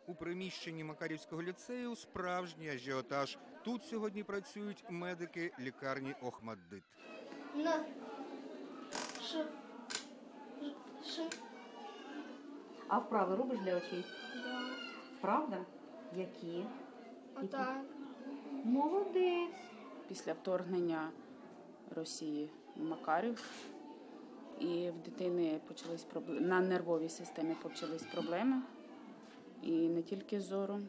У приміщенні Макарівського ліцею справжній ажіотаж. Тут сьогодні працюють медики лікарні Охматдит. А вправи робиш для очей? Да. Правда? Які? Отак. Молодець. Після вторгнення Росії в Макарів і в дитини почались проблеми, на нервовій системі почались проблеми. І не тільки з зором,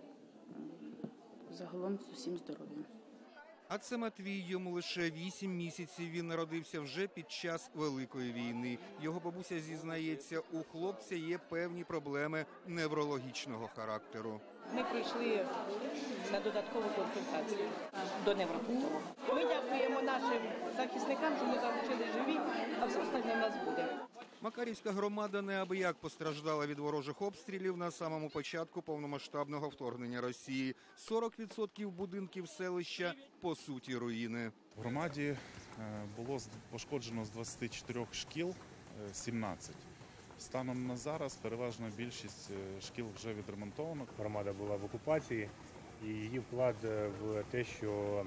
загалом з усім здоров'ям. А це Матвій, йому лише 8 місяців. Він народився вже під час Великої війни. Його бабуся зізнається, у хлопця є певні проблеми неврологічного характеру. Ми прийшли на додаткову консультацію до невропатолога. Ми дякуємо нашим захисникам, що ми залишились живі, а все остальне в нас буде. Макарівська громада неабияк постраждала від ворожих обстрілів на самому початку повномасштабного вторгнення Росії. 40% будинків селища – по суті руїни. В громаді було пошкоджено з 24 шкіл 17. Станом на зараз переважна більшість шкіл вже відремонтовано. Громада була в окупації і її вклад в те, що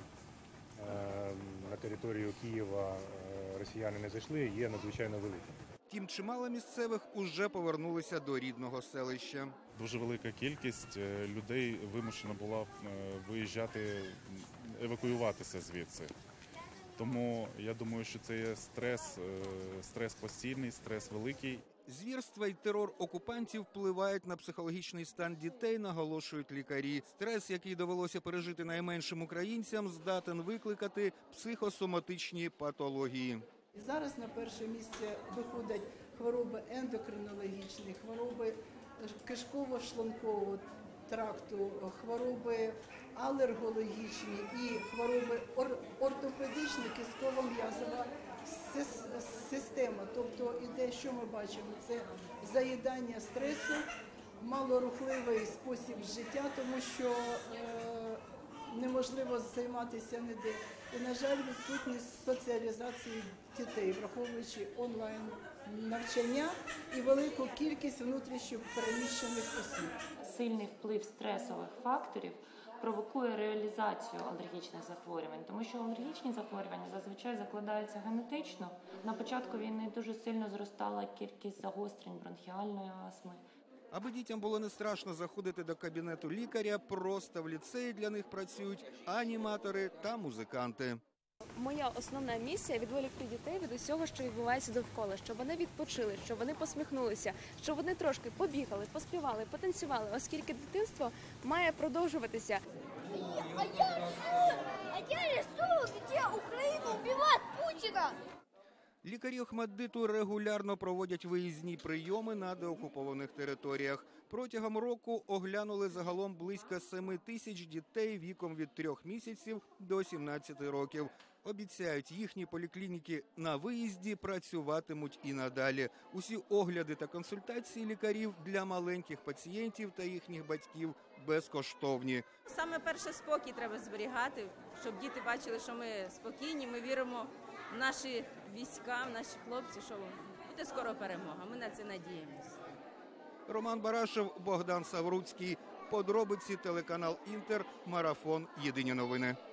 на територію Києва росіяни не зайшли, є надзвичайно великим. Втім, чимало місцевих уже повернулися до рідного селища. Дуже велика кількість людей вимушена була виїжджати, евакуюватися звідси. Тому я думаю, що це є стрес постійний, стрес великий. Звірства й терор окупантів впливають на психологічний стан дітей, наголошують лікарі. Стрес, який довелося пережити найменшим українцям, здатен викликати психосоматичні патології. І зараз на перше місце виходять хвороби ендокринологічні, хвороби кишково-шлункового тракту, хвороби алергологічні і хвороби ортопедичні, кістково-м'язова система. Тобто іде, що ми бачимо, це заїдання стресу, малорухливий спосіб життя, тому що неможливо займатися ніде. І, на жаль, відсутність соціалізації дітей, враховуючи онлайн навчання і велику кількість внутрішньо переміщених осіб. Сильний вплив стресових факторів провокує реалізацію алергічних захворювань, тому що алергічні захворювання зазвичай закладаються генетично. На початку війни дуже сильно зростала кількість загострень бронхіальної астми. Аби дітям було не страшно заходити до кабінету лікаря, просто в ліцеї для них працюють аніматори та музиканти. Моя основна місія – відволікти дітей від усього, що відбувається довкола, щоб вони відпочили, щоб вони посміхнулися, щоб вони трошки побігали, поспівали, потанцювали, оскільки дитинство має продовжуватися. А я рисую, де Україна вбиває Путіна! Лікарі Охматдиту регулярно проводять виїзні прийоми на деокупованих територіях. Протягом року оглянули загалом близько 7 тисяч дітей віком від 3 місяців до 17 років. Обіцяють, їхні поліклініки на виїзді працюватимуть і надалі. Усі огляди та консультації лікарів для маленьких пацієнтів та їхніх батьків безкоштовні. Саме перше спокій треба зберігати, щоб діти бачили, що ми спокійні, ми віримо в наші війська, в наші хлопці, що буде скоро перемога. Ми на це надіємося. Роман Барашев, Богдан Савруцький. Подробиці телеканал Інтер. Марафон. Єдині новини.